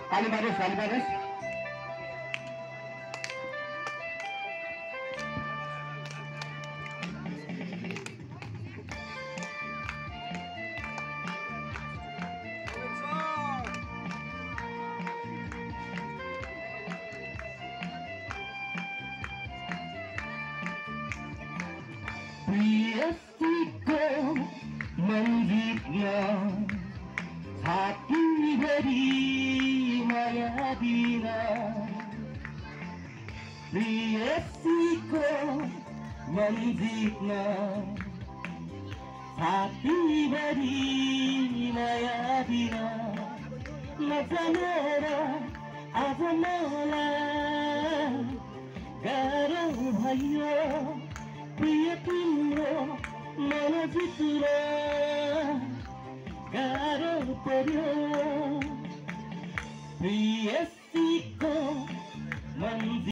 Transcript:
ताली मार्नुहोस्। प्रियसीको मन जित्न छातीभरि माया दिन प्रियसीको मन जित्न छातीभरि माया दिन नजानेर आज मलाई गाह्रो भयो प्रिय तिम्रो मन जित्न गाह्रो पर्यो प्रियसीको मन